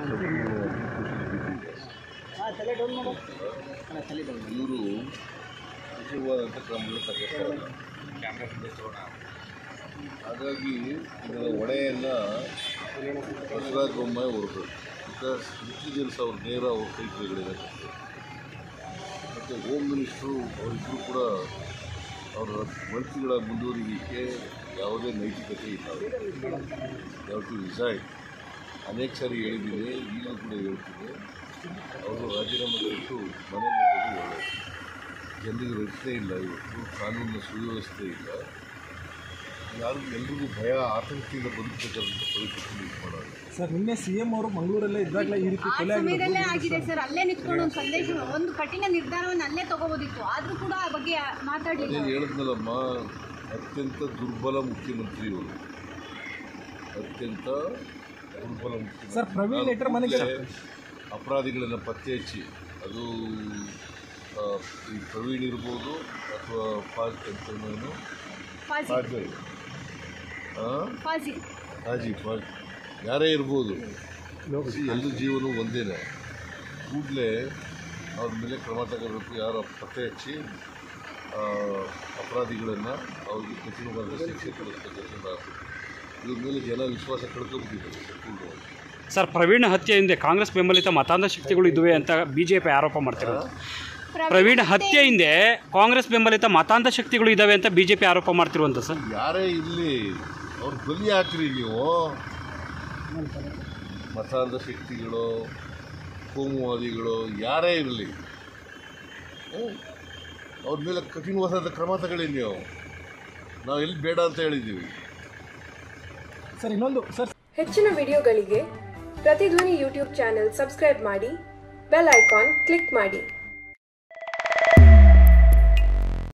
ಇವರು ವಿಷಯವಾದಂಥ ಕ್ರಮಗಳು ತಗೋತಾರೆ. ಹಾಗಾಗಿ ಇದರ ಹೊಣೆಯನ್ನು ಬಸವರಾಜ ಹೊರಬೇಕು. ಬಿಕಾಸ್ ಇಂಟೆಲಿಜೆನ್ಸ್ ಅವ್ರ ನೇರ ಅವ್ರ ಕೈ ಕೆಳಗಡೆ. ಮತ್ತು ಹೋಮ್ ಮಿನಿಸ್ಟ್ರು ಅವರಿಬ್ಬರು ಕೂಡ ಅವರ ಮಂತ್ರಿಗಳ ಮುಂದುವರಿಕೆ ಯಾವುದೇ ನೈತಿಕತೆ ಇಲ್ಲ. ಯಾವ ಟು ರಿಸೈಡ್ ಅನೇಕ ಸಾರಿ ಹೇಳಿದ್ದೀನಿ, ಈಗಲೂ ಕೂಡ ಹೇಳ್ತೀನಿ. ಅವರು ರಾಜೀನಾಮೆ ಕೊಟ್ಟು ಮನೆಗೆ ಹೋಗೋದು ಒಳ್ಳೆಯದು. ಜನರಿಗೆ ರಕ್ಷಣೆ ಇಲ್ಲ, ಇವತ್ತು ಕಾನೂನಿನ ಸುವ್ಯವಸ್ಥೆ ಇಲ್ಲ. ಎಲ್ರಿಗೂ ಭಯ ಆತಂಕದಿಂದ ಬದುಕಬೇಕಂತ ಪರಿಸ್ಥಿತಿ ಮಾಡೋದು. ಸರ್, ನಿನ್ನೆ CM ಅವರು ಮಂಗಳೂರಲ್ಲೇ ಇದ್ದಾಗಲೇ ಈ ರೀತಿ ಸಮಯದಲ್ಲೇ ಆಗಿದೆ ಸರ್. ಅಲ್ಲೇ ನಿಂತ್ಕೊಂಡು ಒಂದು ಸಂದೇಶ, ಒಂದು ಕಠಿಣ ನಿರ್ಧಾರವನ್ನು ಅಲ್ಲೇ ತಗೋಬೋದಿತ್ತು. ಆದರೂ ಕೂಡ ಆ ಬಗ್ಗೆ ಮಾತಾಡಿ. ಅದೇ ಹೇಳಿದ್ನಲ್ಲಮ್ಮ, ಅತ್ಯಂತ ದುರ್ಬಲ ಮುಖ್ಯಮಂತ್ರಿ ಇವರು, ಅತ್ಯಂತ ದುರ್ಬಲ ಮುಖ್ಯಮಂತ್ರಿ. ಸರ್, ಪ್ರವೀಣ್ ಲೆಟರ್ ಮನೆಗೆ ಅಪರಾಧಿಗಳನ್ನು ಪತ್ತೆ ಹಚ್ಚಿ, ಅದು ಈ ಪ್ರವೀಣ್ ಇರ್ಬೋದು ಅಥವಾ ಹಾಜಿ ಯಾರೇ ಇರ್ಬೋದು, ಎಲ್ಲರ ಜೀವನ ಒಂದೇನೆ. ಕೂಡಲೇ ಅವ್ರ ಮೇಲೆ ಕ್ರಮ ತಗೋಬೇಕು. ಯಾರು ಪತ್ತೆ ಹಚ್ಚಿ ಅಪರಾಧಿಗಳನ್ನು ಅವ್ರಿಗೆ ಕಠಿಣವಾದ ಶಿಕ್ಷೆ ಕೊಡಿಸ್ತಕ್ಕಂಥ ಇವ್ರ ಮೇಲೆ ಜನ ವಿಶ್ವಾಸ ಕಳ್ಕೊಬಿಟ್ಟಿದ್ದಾರೆ ಸಂಪೂರ್ಣವಾಗಿ. ಸರ್, ಪ್ರವೀಣ್ ಹತ್ಯೆ ಹಿಂದೆ ಕಾಂಗ್ರೆಸ್ ಬೆಂಬಲಿತ ಮತಾಂಧ ಶಕ್ತಿಗಳು ಇದುವೆ ಅಂತ BJP ಆರೋಪ ಮಾಡ್ತಿರೋದು. ಪ್ರವೀಣ್ ಹತ್ಯೆ ಹಿಂದೆ ಕಾಂಗ್ರೆಸ್ ಬೆಂಬಲಿತ ಮತಾಂಧ ಶಕ್ತಿಗಳು ಇದ್ದಾವೆ ಅಂತ BJP ಆರೋಪ ಮಾಡ್ತಿರುವಂತ ಸರ್. ಯಾರೇ ಇಲ್ಲಿ ಅವ್ರ ಬಲಿ ಹಾಕ್ರಿ ನೀವು. ಮತಾಂಧ ಶಕ್ತಿಗಳು, ಕೋಮುವಾದಿಗಳು ಯಾರೇ ಇರಲಿ, ಅವ್ರ ಮೇಲೆ ಕಠಿಣವಾದ ಕ್ರಮ ತಗೊಳ್ಳಿ ನೀವು. ನಾವು ಎಲ್ಲಿ ಬೇಡ ಅಂತ ಹೇಳಿದ್ದೀವಿ ಸರ್. ಇನ್ನೊಂದು ಸರ್, ಹೆಚ್ಚಿನ ವಿಡಿಯೋಗಳಿಗೆ ಪ್ರತಿಧ್ವನಿ ಯೂಟ್ಯೂಬ್ ಚಾನೆಲ್ ಸಬ್ಸ್ಕ್ರೈಬ್ ಮಾಡಿ, ಬೆಲ್ ಐಕಾನ್ ಕ್ಲಿಕ್ ಮಾಡಿ.